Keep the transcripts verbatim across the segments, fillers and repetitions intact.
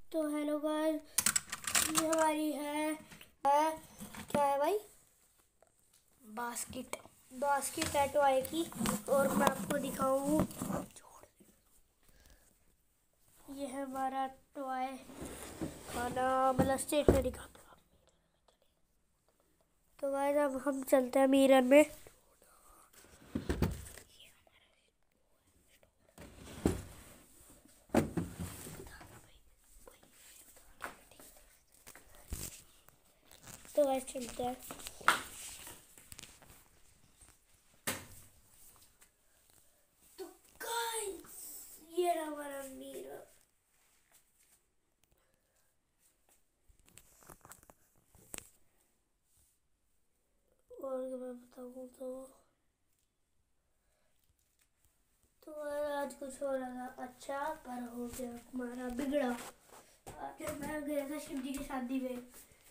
तो hello guys, ये हमारी है, है क्या है भाई, बास्केट बास्केट है टॉय की। और मैं आपको दिखाऊँ, ये है हमारा टॉय खाना, मतलब स्टेशनरी का। तो गाइस अब हम चलते हैं मिरर में। तो गाइस चलते हैं। तो गाइस ये रहा हमारा मिरर। और मैं बताऊँ तो तो आज कुछ हो रहा था अच्छा, पर हो गया हमारा बिगड़ा। आज मैं गया था शिव जी की शादी में,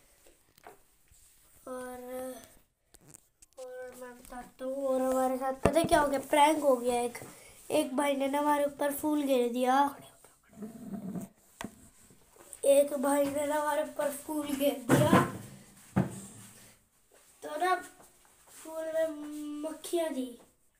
और और मैं बताता हूँ। और हमारे साथ पता है क्या हो गया, प्रैंक हो गया। एक एक भाई ने ना हमारे ऊपर फूल गिर दिया। एक भाई ने ना हमारे ऊपर फूल गिर दिया तो ना फूल में मक्खियाँ थी,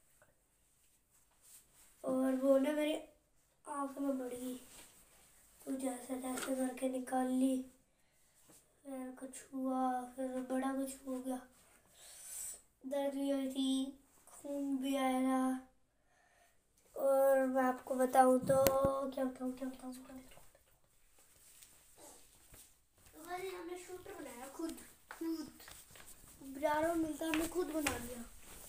और वो ना मेरी आँख में बढ़ गई। तो जैसे तैसे करके निकाल ली, फिर कुछ हुआ, फिर बड़ा कुछ हो गया, दर्द भी हुई थी, खून भी आया था। और मैं आपको बताऊँ तो क्या बताऊँ क्या बताऊँ क्या बताऊँ तो वैसे हमने शूटर बनाया खुद खुद बाजारों में मिलता, हमने खुद बना लिया।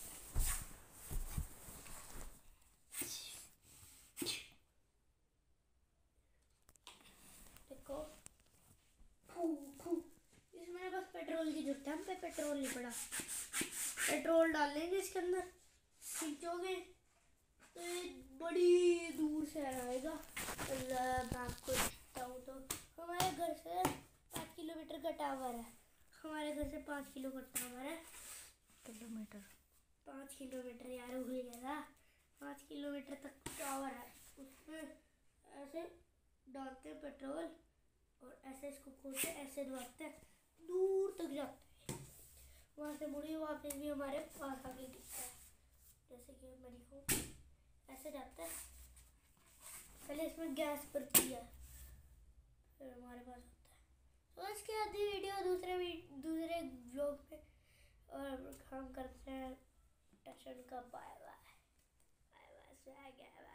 देखो, फू फू इसमें बस पेट्रोल की जरूरत है, हम पे पेट्रोल नहीं पड़ा। पेट्रोल डालेंगे इसके अंदर, खींचोगे तो ये बड़ी दूर से आएगा। मैं आपको बताऊँ तो हमारे घर से पाँच किलोमीटर का टावर है। हमारे घर से पाँच किलो का टावर है। किलोमीटर पाँच किलोमीटर यार, भूल गया था। पाँच किलोमीटर तक टावर है, उसमें ऐसे डालते हैं पेट्रोल और ऐसे इसको खोलते, ऐसे दबाते हैं, दूर तक जाते हैं। वहाँ से मुड़ी वापस भी हमारे पास आके गिरता है। जैसे कि मैं दिखाऊँ, ऐसे जाता है, पहले इसमें गैस भरती है, फिर हमारे पास होता है। तो इसके आधी वीडियो दूसरे दूसरे ब्लॉग पे, और हम करते हैं टशन का। Bye bye bye bye.